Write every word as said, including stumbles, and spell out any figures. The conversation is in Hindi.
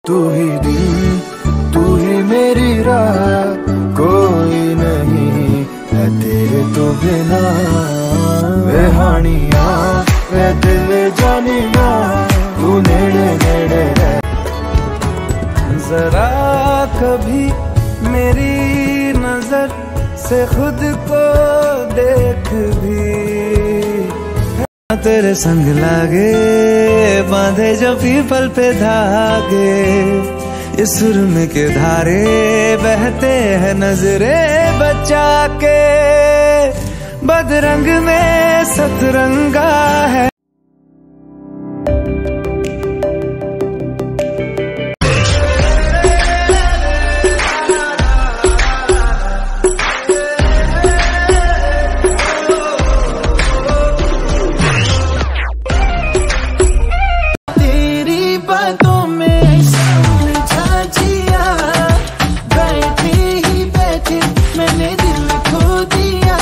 तू ही दिल, तू ही मेरी राह, कोई नहीं है तेरे तो बिना। वे हानिया वे दिल जानिया, तू नेड़े नेड़े रह। जरा कभी मेरी नजर से खुद को देख भी, तेरे संग लागे बांधे जो पीपल पे धागे। इस सुरम के धारे बहते हैं नजरे बचा के, बदरंग में सतरंगा